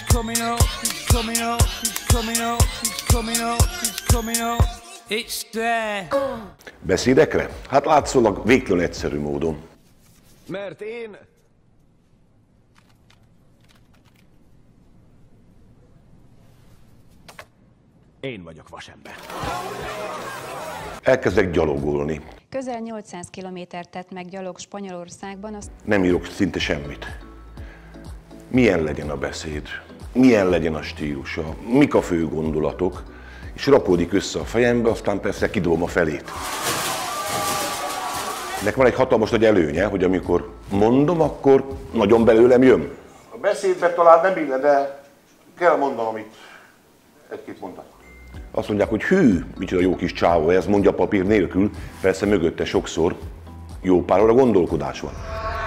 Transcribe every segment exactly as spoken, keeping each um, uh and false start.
coming up, it's coming up, it's coming up, it's coming up, it's coming up, it's there. Beszédekre? Hát látszólag végtelen egyszerű módon. Mert én... Én vagyok vasember. Elkezdek gyalogolni. Közel nyolcszáz kilométert tett meg gyalog Spanyolországban. Azt... Nem írok szinte semmit. Milyen legyen a beszéd? Milyen legyen a stílusa? Mik a fő gondolatok? És rakódik össze a fejembe, aztán persze kidobom a felét. Nekem van egy hatalmas nagy előnye, hogy amikor mondom, akkor nagyon belőlem jön. A beszédbe talán nem illen, de kell mondanom itt egy-két mondat. Azt mondják, hogy hű, micsoda jó kis csávó, ez mondja papír nélkül, persze mögötte sokszor jó pár óra gondolkodás van.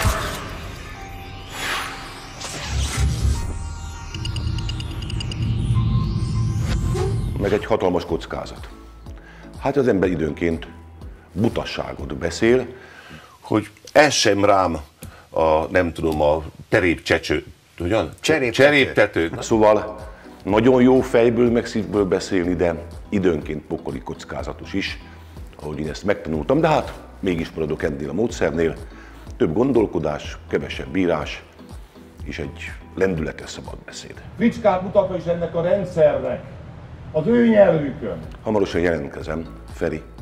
Meg egy hatalmas kockázat. Hát az ember időnként butasságot beszél, hogy essen rám a, nem tudom, a terépcsecső, hogyan? Cseréptető. Szóval nagyon jó fejből, meg szívből beszélni, de időnként pokoli kockázatos is, ahogy én ezt megtanultam, de hát mégis maradok ennél a módszernél. Több gondolkodás, kevesebb bírás, és egy lendületes szabad beszéd. Fricskát mutatva is ennek a rendszernek, az ő nyelvükön. Hamarosan jelentkezem, Feri.